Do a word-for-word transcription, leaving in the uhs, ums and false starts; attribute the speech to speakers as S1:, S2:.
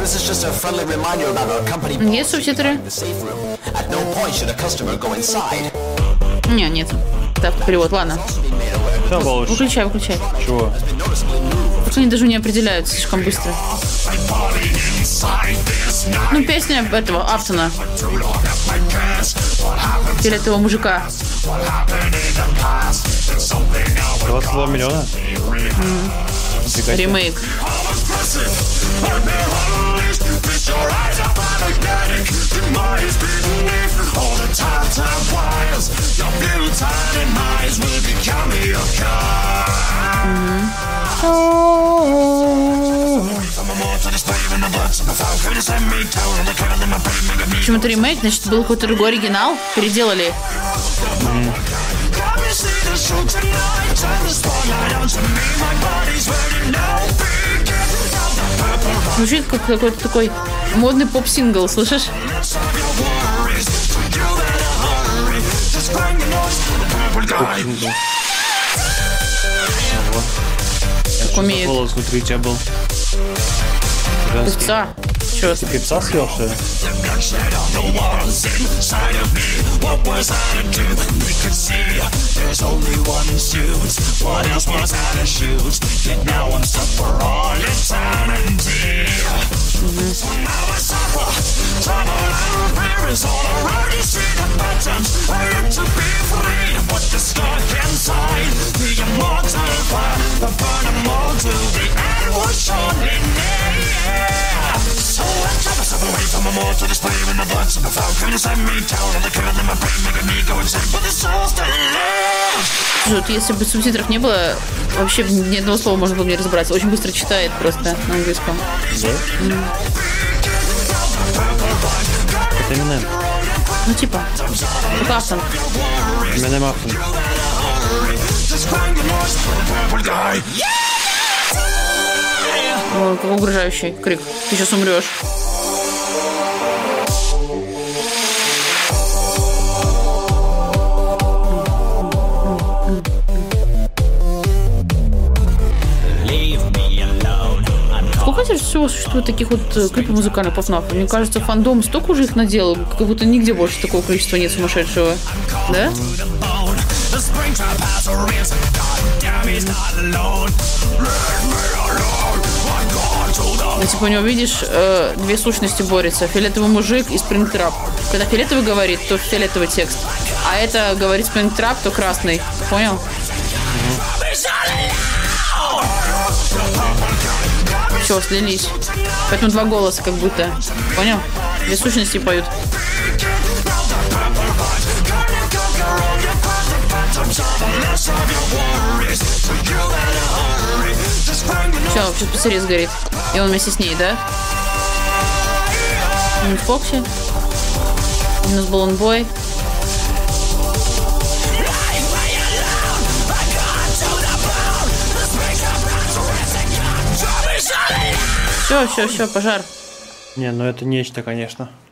S1: Есть субтитры? Не, нет. Так, перевод, ладно. Выключай, выключай.
S2: Чего?
S1: Потому что они даже не определяют слишком быстро. Ну, песня этого Аптона. Или этого мужика.
S2: двадцать два миллиона?
S1: Mm. Ремейк. Почему-то ремейк, значит, был какой-то другой оригинал, переделали. Mm. Звучит как какой-то такой модный поп-сингл, слышишь?
S2: Поп-сингл.
S1: Как умеет.
S2: Голос внутри тебя был.
S1: Певца. Чё?
S2: Ты певца съел, что ли? Вот если бы субтитров не было, вообще ни одного слова можно было не разобраться. Очень быстро читает просто на английском. Да? Mm. Это Eminem.
S1: Ну типа. Это Аптон.
S2: Eminem Аптон.
S1: О, какой угрожающий крик. Ты сейчас умрешь. Сколько здесь всего существует таких вот клипов музыкальных по ФНАФу? Мне кажется, фандом столько уже их наделал, как будто нигде больше такого количества нет сумасшедшего. Да? Ну, типа у него, видишь, э, две сущности борются. Фиолетовый мужик и спрингтрап. Когда фиолетовый говорит, то фиолетовый текст. А это говорит спрингтрап, то красный. Понял? Mm-hmm. Все, слились. Поэтому два голоса как будто. Понял? Две сущности поют. Все, сейчас пиццерия сгорит. И он вместе с ней, да? Минус Фокси. Минус Баллонбой. Все, все, все, пожар.
S2: Не, ну это нечто, конечно.